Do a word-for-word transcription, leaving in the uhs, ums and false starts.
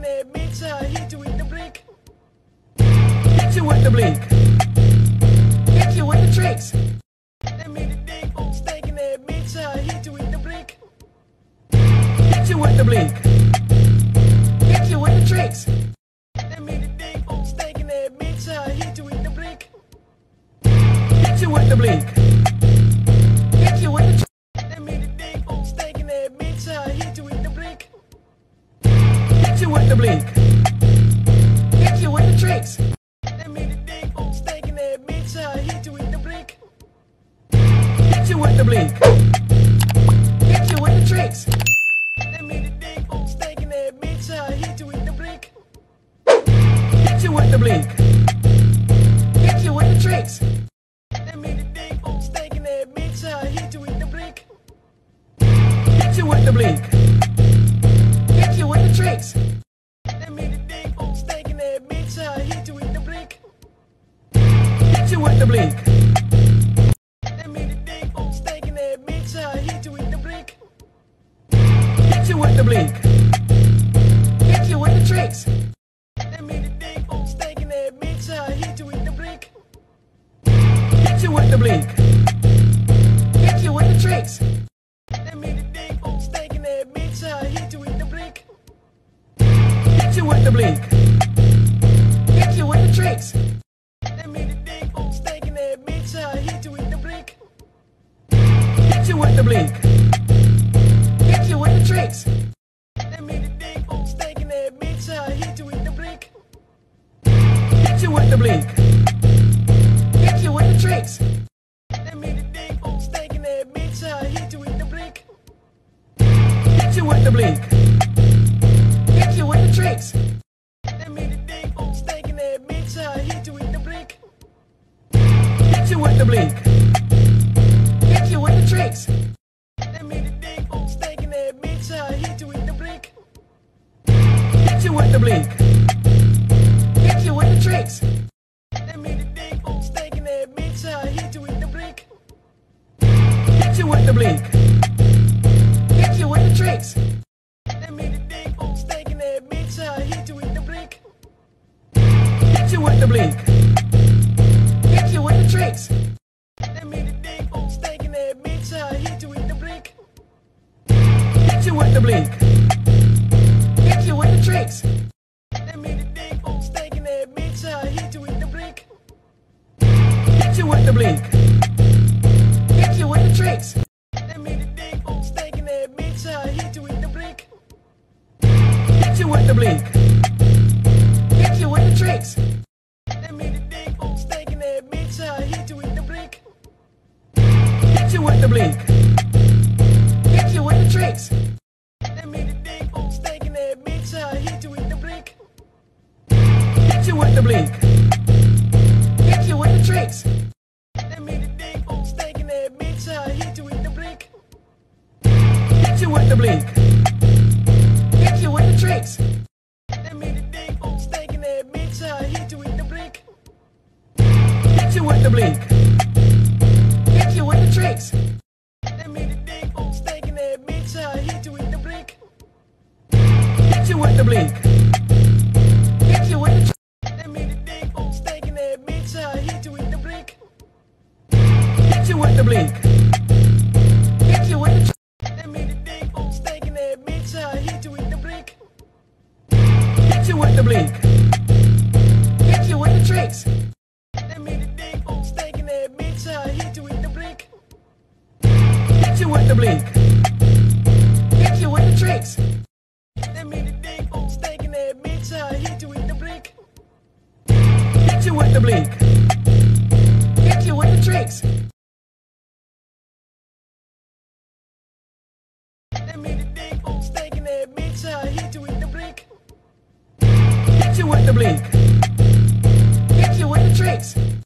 that bitch, I hit you with the blick. Hit you with the blick. Hit you with the tricks. That mean the dick, stinking that bitch, I hit you with the blick. Hit you with the blick. Hit you with the tricks. That mean the dick, stinking that bitch, I hit you with the blick. Hit you with the blick. Hit you with the tricks. That mean the dick, stinking that bitch, I hit you with the blick. Hit you with the blick. Hit you with the tricks. That mean the dick, stinking that bitch, I hit you with the blick. Hit you with the blick. Hit you with the tricks. That mean the dick, stinking that bitch, I hit you with the blick. Hit you with the blick. Hit you with the tricks. That mean the dick, stinking that bitch, I hit you with the blick. Hit you with the blick. Hit you with the tricks. That mean the dick, stinking that bitch, I hit you with the blick. Hit you with the blick. That mean the dick, stinking that bitch, I hit you with the blick. Hit you with the blick. Hit you with the tricks. That mean the dick, stinking that bitch, I hit you with the blick. Hit you with the blick. Hit you with the tricks. That mean the dick, stinking that bitch, I hit you with the blick. Hit you with the blick. Hit you with the tricks. That mean the dick, stinking that bitch, I hit you with the blick. Hit you with the blick. Hit you with the tricks. That mean the dick, stinking that bitch, I hit you with the blick. Hit you with the blick. Hit you with the tricks. That mean the dick, stinking that bitch, I hit you with the blick. Hit you with the blick. Hit you with the tricks. That mean the dick, stinking that bitch, I hit you with the blick. Hit you with the blick. Hit you with the tricks. That mean the dick, stinking that bitch, I hit you with the blick. Hit you with the blick. Hit you with the tricks. That mean the dick, stinking that bitch, I hit you with the blick. Hit you with the blick. Hit you with the tricks. That mean the dick, stinking that bitch, I hit you with the blick. Hit you with the blick. Hit you with the tricks. That mean the dick, stinking that bitch, I hit you with the blick. Hit you with the blick. Hit you with the tricks. That mean the dick, stinking that bitch, I hit you with the blick. Hit you with the blick. Hit you with the tricks. That mean the dick, stinking that bitch, I hit you with the blick. Hit you with the blick. Hit you with the tricks. That mean the dick, stinking that bitch, I hit you with the blick. Hit you with the blick. Hit you with the tricks. That mean the dick, stinking that bitch, I hit you with the blick. Hit you with the blick. Hit you with the tricks. That mean the dick, stinking that bitch, I hit you with the blick. Hit you with the blick. Hit you with the tricks. That mean the dick, stinking that bitch, I hit you with the blick. Hit you with the blick. Hit you with the tricks. That mean the dick, stinking that bitch, I hit you with the blick. Hit you with the blick. Hit you with the tricks. That mean the dick, stinking that bitch, I hit you with the blick. Hit you with the blick. Hit you with the tricks. That mean the dick, stinking that bitch, I hit you with the blick. Hit you with the blick. Hit you with the tricks. That mean the dick, stinking that bitch, I hit you with the blick. Hit you with the blick. Hit you with the tricks. That mean the dick, stinking that bitch, I hit you with the blick. Hit you with the blick. Hit you with the tricks. That mean the dick, stinking that bitch, I hit you with the blick. Hit you with the blick. Hit you with the tricks.